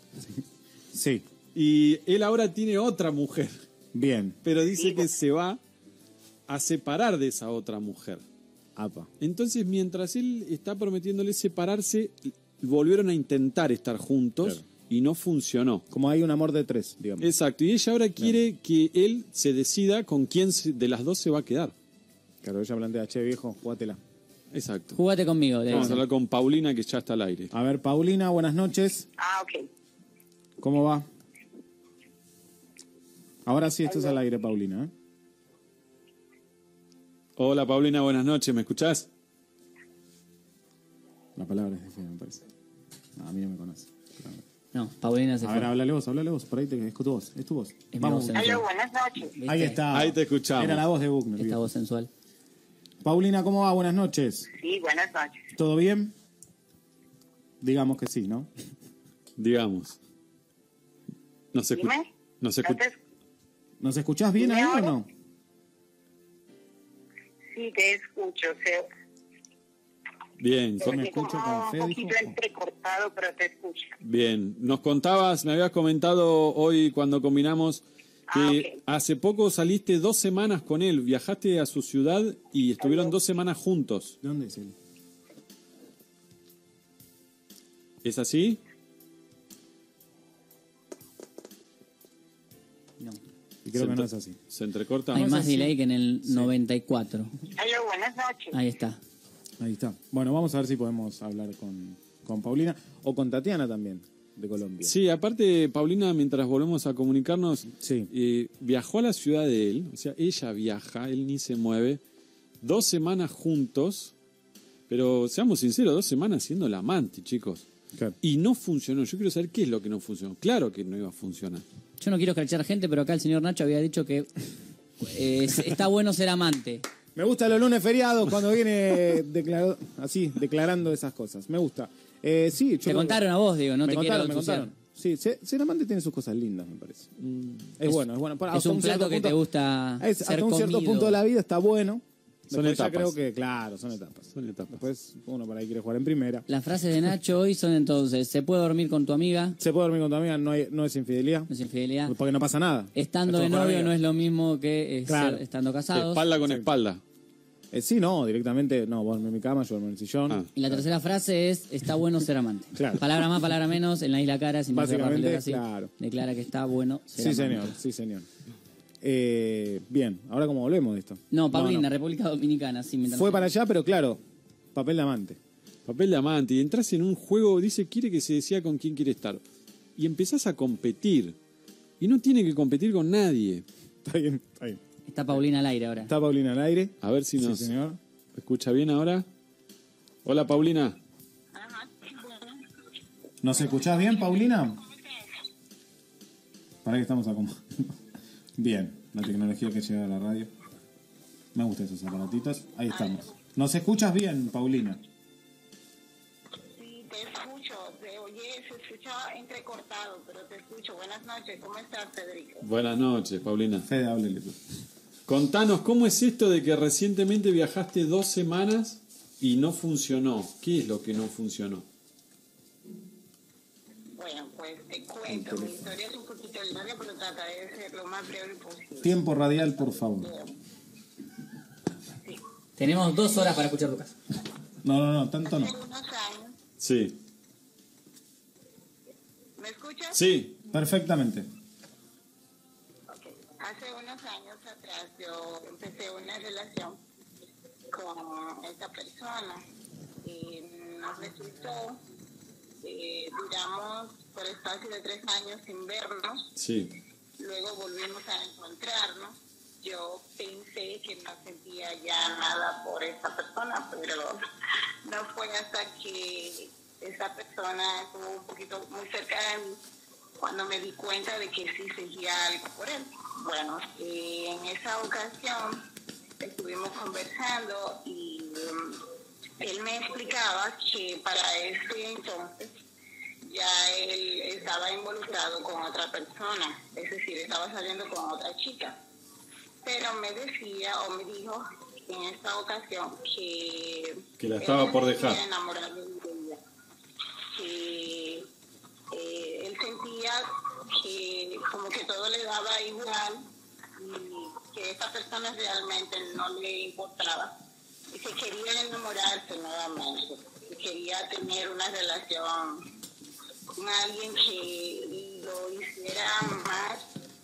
Sí. Y él ahora tiene otra mujer. Bien. Pero dice que se va a separar de esa otra mujer. Apa. Entonces, mientras él está prometiéndole separarse, volvieron a intentar estar juntos. Claro. y no funcionó. Como hay un amor de tres, digamos. Exacto, y ella ahora quiere que él se decida con quién de las dos se va a quedar. Claro, ella plantea, che, viejo, jugátela. Exacto. Jugate conmigo, le Vamos a dice. hablar con Paulina, que ya está al aire. A ver, Paulina, buenas noches. Ok. ¿Cómo va? Ahora sí estás al aire, Paulina. Hola Paulina, buenas noches, ¿me escuchás? La palabra es de fe, me parece. No, a mí no me conoce. No, Paulina se A ver, fue. háblale vos. Por ahí es tu voz. Es tu voz. Es mi Vamos. voz Aló, buenas noches. ¿Viste? Ahí está. Ahí te escuchamos. Era la voz de Buckner. Esta viejo. voz sensual. Paulina, ¿cómo va? Buenas noches. Sí, buenas noches. ¿Todo bien? Digamos que sí, ¿no? Digamos. No se escucha. Dime. No se escucha. Entonces, ¿Nos escuchás bien ¿Me ahí o ahora? no? sí, te escucho. Bien, Yo me Porque escucho como con fe, un poquito dijo. entrecortado, pero te escucho. bien. Nos contabas, me habías comentado hoy cuando combinamos que ok. hace poco saliste 2 semanas con él, viajaste a su ciudad y estuvieron 2 semanas juntos. ¿De dónde es él? ¿Es así? No. Y creo que no es así. ¿Se entrecorta? Hay es más así. delay que en el 94. Aló, buenas noches. Ahí está. Ahí está. Bueno, vamos a ver si podemos hablar con Paulina o con Tatiana también, de Colombia. Sí, aparte, Paulina, mientras volvemos a comunicarnos, Sí. viajó a la ciudad de él, o sea, ella viaja, él ni se mueve, 2 semanas juntos, pero seamos sinceros, 2 semanas siendo la amante, chicos. Claro. Y no funcionó. Yo quiero saber qué es lo que no funcionó. Claro que no iba a funcionar. Yo no quiero escrachar gente, pero acá el señor Nacho había dicho que está bueno ser amante. Me gustan los lunes feriados cuando viene declarando esas cosas. Me gusta. Sí, yo Te creo contaron a vos, digo, no me te quiero contaron, me ensuciar. contaron. Sí, ser amante tiene sus cosas lindas, me parece. Es bueno. Es un plato que te gusta ser hasta un cierto comido. punto de la vida está bueno. Son Después ya etapas. creo que, claro, son etapas. Son etapas. Después uno por ahí quiere jugar en primera. Las frases de Nacho hoy son entonces, ¿se puede dormir con tu amiga? Se puede dormir con tu amiga, no es infidelidad. No es infidelidad. Porque no pasa nada. Estando Es de todo con novio amigas. no es lo mismo que Claro. estando casados. Espalda con espalda. Sí, no, directamente, no, vos duermes en mi cama, yo duermo en el sillón. Ah. Y la tercera frase es, está bueno ser amante. Claro. Palabra más, palabra menos, en la isla cara, sin Básicamente, cerrar, así, claro. declara que está bueno ser Sí, amante. señor. Bien, ahora cómo volvemos de esto. No, Paulina, República Dominicana, sí. mientras- Fue para allá, pero claro, papel de amante. Papel de amante. Y entras en un juego, dice, quiere que se decida con quién quiere estar. Y empezás a competir. Y no tiene que competir con nadie. Está bien, está bien. Está Paulina al aire ahora. Está Paulina al aire. A ver si Sí, nos señor. escucha bien ahora. Hola, Paulina. ¿Nos escuchás bien, Paulina? Para que estamos acomodando. Bien, la tecnología que llega a la radio. Me gustan esos aparatitos. Ahí estamos. ¿Nos escuchas bien, Paulina? Sí, te escucho. Se escucha entrecortado, pero te escucho. Buenas noches. ¿Cómo estás, Federico? Buenas noches, Paulina. Fede, háblele. Contanos, ¿cómo es esto de que recientemente viajaste 2 semanas y no funcionó? ¿Qué es lo que no funcionó? Bueno, pues te cuento. Mi historia es un poquito larga, pero trataré de ser lo más breve posible. Tiempo radial, por favor. Tenemos 2 horas para escuchar tu caso. No, tanto no. Hace unos años. Sí. ¿Me escuchas? Sí. Perfectamente. Ok. Hace unos años atrás yo empecé una relación con esta persona y nos resultó, duramos por espacio de 3 años sin vernos, Sí. luego volvimos a encontrarnos. Yo pensé que no sentía ya nada por esta persona, pero no fue hasta que esa persona estuvo un poquito muy cerca de mí cuando me di cuenta de que sí sentía algo por él. Bueno, en esa ocasión estuvimos conversando y él me explicaba que para ese entonces ya él estaba involucrado con otra persona, es decir, estaba saliendo con otra chica. Pero me decía o me dijo en esta ocasión que la estaba por dejar. Él enamorado de ella. Que él sentía que como que todo le daba igual y que esta persona realmente no le importaba y que quería enamorarse nuevamente y quería tener una relación con alguien que lo hiciera más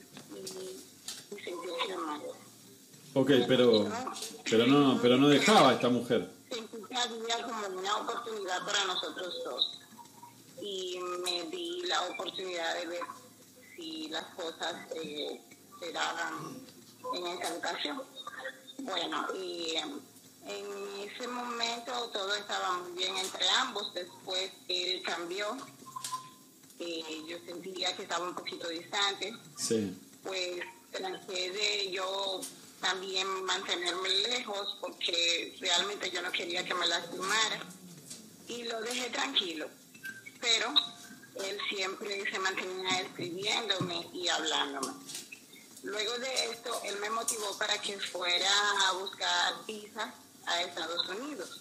y sentirse mal. Ok, pero no dejaba a esta mujer. Sentí que había como una oportunidad para nosotros dos y me di la oportunidad de ver si las cosas se daban en esa ocasión. Bueno, y en ese momento todo estaba muy bien entre ambos. Después él cambió, yo sentía que estaba un poquito distante. Sí. Pues traté de yo también mantenerme lejos porque realmente yo no quería que me lastimara y lo dejé tranquilo, pero él siempre se mantenía escribiéndome y hablándome. Luego de esto, él me motivó para que fuera a buscar visa a Estados Unidos.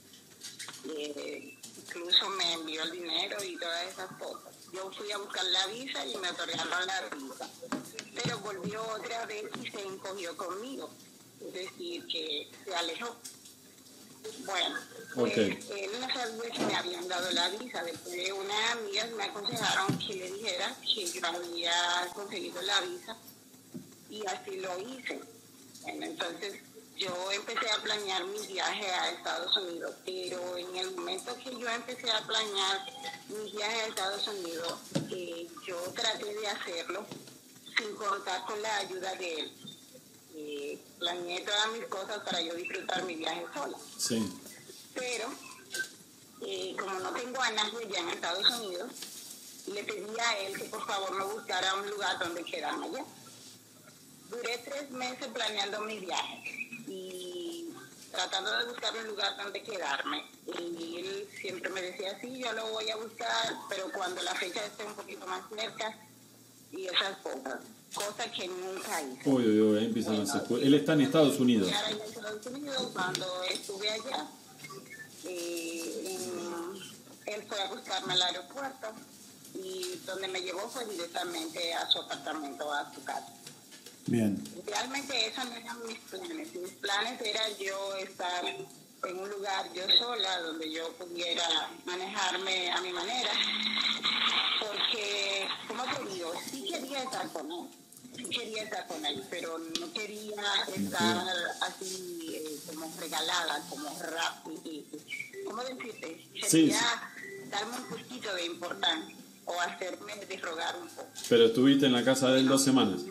Incluso me envió el dinero y todas esas cosas. Yo fui a buscar la visa y me otorgaron la visa. Pero volvió otra vez y se encogió conmigo. Es decir, que se alejó. Bueno, pues él no sabía que me habían dado la visa. Después de unas amigas me aconsejaron que le dijera que yo había conseguido la visa. Y así lo hice. Bueno, entonces yo empecé a planear mi viaje a Estados Unidos, pero en el momento que yo empecé a planear mi viaje a Estados Unidos, yo traté de hacerlo sin contar con la ayuda de él. Planeé todas mis cosas para yo disfrutar mi viaje sola. Sí. Pero, como no tengo a nadie ya en Estados Unidos, le pedí a él que por favor me buscara un lugar donde quedarme allá. Duré 3 meses planeando mi viaje y tratando de buscar un lugar donde quedarme. Y él siempre me decía, sí, yo lo voy a buscar, pero cuando la fecha esté un poquito más cerca y esas cosas. Cosa que nunca hice. Ahí empiezan las escuelas. Él está en Estados Unidos. En Estados Unidos, cuando estuve allá, él fue a buscarme al aeropuerto y donde me llevó fue directamente a su apartamento, a su casa. Bien. Realmente esos no eran mis planes. Mis planes era yo estar en un lugar yo sola, donde yo pudiera manejarme a mi manera. Porque, como te digo, sí quería estar con él, pero no quería estar así como regalada, como rápido. ¿Cómo decirte? Quería darme un poquito de importancia o hacerme desrogar un poco. Pero estuviste en la casa de él 2 semanas.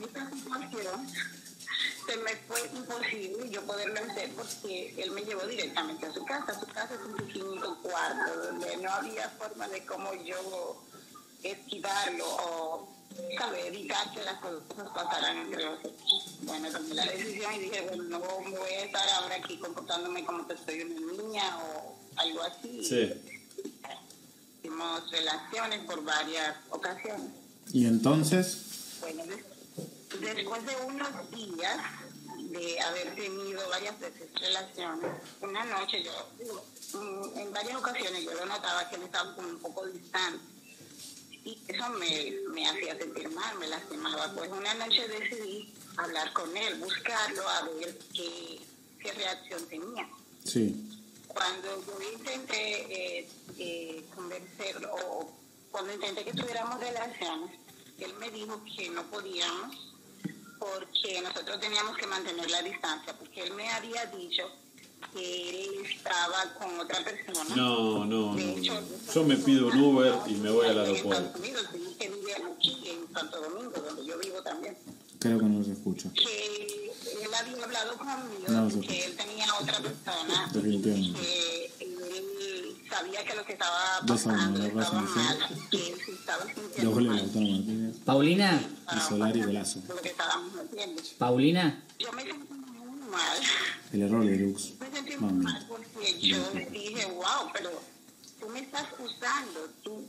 Se me fue imposible yo poderlo hacer porque él me llevó directamente a su casa. Su casa es un pequeñito cuarto donde no había forma de cómo yo esquivarlo o, ¿sabes?, evitar que las cosas pasaran entre nosotros. Bueno, tomé la decisión y dije, bueno, no voy a estar ahora aquí comportándome como que soy una niña o algo así. Sí. Tuvimos relaciones por varias ocasiones. ¿Y entonces? Bueno, después de unos días de haber tenido varias veces relaciones, una noche yo, en varias ocasiones yo lo notaba que él estaba como un poco distante y eso me hacía sentir mal, me lastimaba. Pues una noche decidí hablar con él, buscarlo, a ver qué reacción tenía. Sí. Cuando yo intenté convencerlo, o cuando intenté que tuviéramos relaciones, él me dijo que no podíamos porque nosotros teníamos que mantener la distancia, porque él me había dicho que él estaba con otra persona. No. De hecho, yo me pido un Uber y me voy al aeropuerto. En Estados Unidos, que vive aquí en Santo Domingo, donde yo vivo también. Creo que no se escucha. Que él había hablado conmigo, que él tenía otra persona, que él sabía que lo que estaba pasando estaba mal, que él se estaba sintiendo mal. Paulina. El solar y Golazo. Lo que estábamos haciendo. Paulina. Yo me sentí muy mal. El error de Lux. Me sentí muy mal porque yo dije, wow, pero tú me estás usando, tú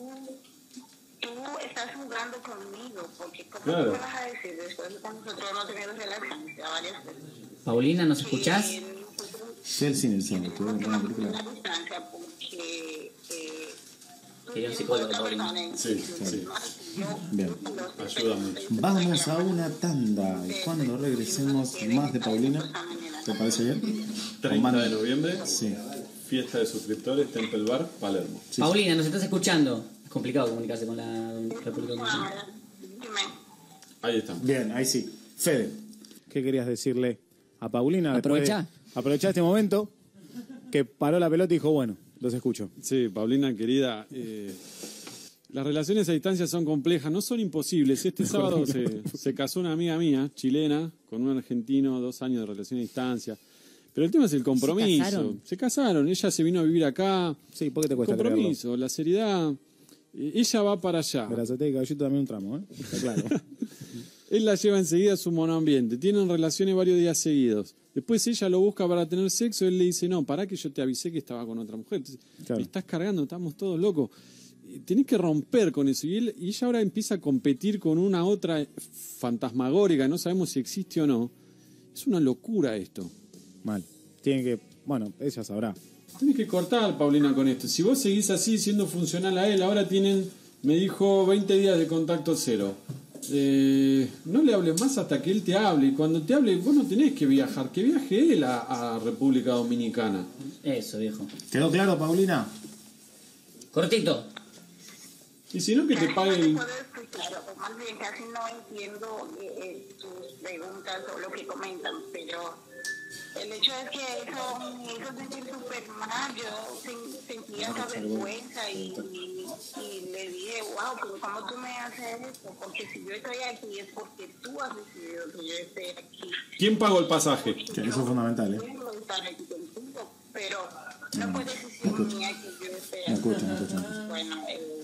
estás jugando conmigo, porque ¿cómo claro. te vas a decir después de que nosotros no tenemos relaciones ya varias veces? Paulina, ¿nos escuchás? Sí, el cine, estuve en una película. Una distancia porque Quería un psicólogo, Paulina. Sí. Bien. Ayúdame. Vamos a una tanda y cuando regresemos más de Paulina, ¿te parece bien? 30 de noviembre, Sí. fiesta de suscriptores, Temple Bar, Palermo. Paulina, ¿nos estás escuchando? complicado comunicarse con la República Dominicana. Dime. Ahí está. Bien, ahí sí. Fede, ¿qué querías decirle a Paulina? Aprovechá. Aprovechá este momento que paró la pelota y dijo, bueno, los escucho. Sí, Paulina, querida, las relaciones a distancia son complejas, no son imposibles. Este sábado se casó una amiga mía, chilena, con un argentino, 2 años de relación a distancia. Pero el tema es el compromiso. Se casaron, ella se vino a vivir acá. Sí, ¿por qué te cuesta Compromiso, la seriedad. Ella va para allá. Brazate y caballito también un tramo, ¿eh? Está claro. Él la lleva enseguida a su monoambiente. Tienen relaciones varios días seguidos. Después ella lo busca para tener sexo. Él le dice, no, pará que yo te avisé que estaba con otra mujer. Entonces, Claro. me estás cargando, estamos todos locos. Tenés que romper con eso. Y ella ahora empieza a competir con una otra fantasmagórica. No sabemos si existe o no. Es una locura esto. Mal. Tiene que, bueno, ella sabrá. Tienes que cortar, Paulina, con esto. Si vos seguís así, siendo funcional a él, ahora tienen, me dijo, 20 días de contacto cero. No le hables más hasta que él te hable. Y cuando te hable, vos no tenés que viajar. Que viaje él a República Dominicana. Eso, viejo. ¿Quedó claro, Paulina? Cortito. Y si no, que te pague el... Puedo explicar, o más bien casi no entiendo tus preguntas o lo que comentan, pero el hecho es que eso me hizo sentir súper mal. Yo sentía esa vergüenza y le dije, wow, pero ¿cómo tú me haces esto? Porque si yo estoy aquí es porque tú has decidido que yo esté aquí. ¿Quién pagó el pasaje? Que eso es fundamental, ¿eh? Yo quiero estar aquí contigo, pero no puedes decir mía que yo esté aquí. Me escucho. Bueno,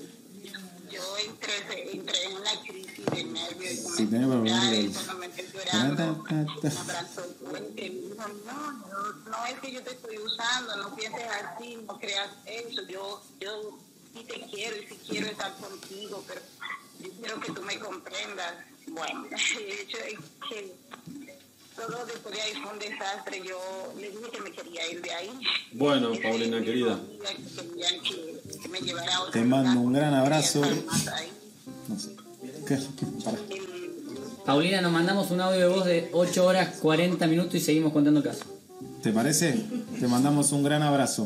yo entré en una crisis de nervios. Sí, tenés que ponerle- solamente llorando. Me abrazó fuerte. Me dijo, no es que yo te estoy usando, no pienses así, no creas eso. Yo sí te quiero y sí quiero estar contigo, pero yo quiero que tú me comprendas. Bueno, el hecho es que todo después de ahí fue un desastre. Yo le dije que me quería ir de ahí. Bueno, Paulina, querida. Querían que me llevara a otro Te mando lugar. un gran abrazo. Quería estar más ahí. No sé. ¿Qué? Pará. Paulina, nos mandamos un audio de voz de 8 horas 40 minutos y seguimos contando el caso. ¿Te parece? Te mandamos un gran abrazo.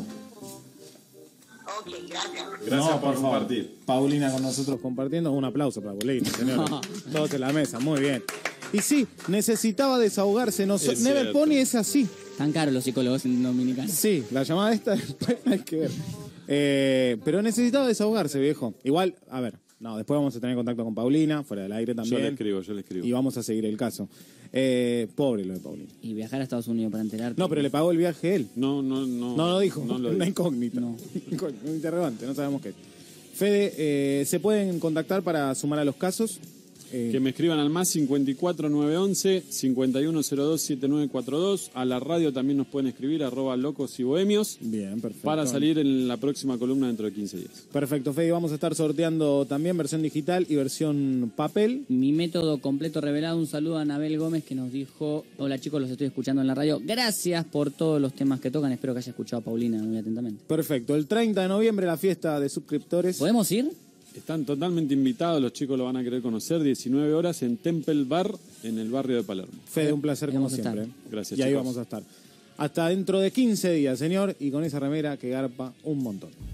Ok, gracias. Gracias por favor. compartir. Paulina con nosotros compartiendo. Un aplauso para Paulina, señores. Todos en la mesa, muy bien. Y sí, necesitaba desahogarse. Es Never cierto. Pony es así. Tan caros los psicólogos en Dominicana. Sí, la llamada esta después hay que ver. Pero necesitaba desahogarse, viejo. Igual, a ver, no, después vamos a tener contacto con Paulina, fuera del aire Yo también. le escribo. Y vamos a seguir el caso. Pobre lo de Paulina. Y viajar a Estados Unidos para enterarte. No, pero le pagó el viaje él. No. No dijo. No lo Una dijo. incógnita. No. Un interrogante, no sabemos qué es. Fede, ¿se pueden contactar para sumar a los casos? Que me escriban al más 54911 5102 7942. A la radio también nos pueden escribir @locos y bohemios Bien, perfecto. para salir en la próxima columna dentro de 15 días. Perfecto, Fede. Vamos a estar sorteando también versión digital y versión papel. Mi método completo revelado. Un saludo a Anabel Gómez que nos dijo: hola chicos, los estoy escuchando en la radio. Gracias por todos los temas que tocan. Espero que haya escuchado a Paulina muy atentamente. Perfecto. El 30 de noviembre la fiesta de suscriptores. ¿Podemos ir? Están totalmente invitados, los chicos lo van a querer conocer, 19 horas en Temple Bar, en el barrio de Palermo. Fede, un placer como Vamos a estar. siempre. Gracias, Y ahí chicos. vamos a estar. Hasta dentro de 15 días, señor. Y con esa remera que garpa un montón.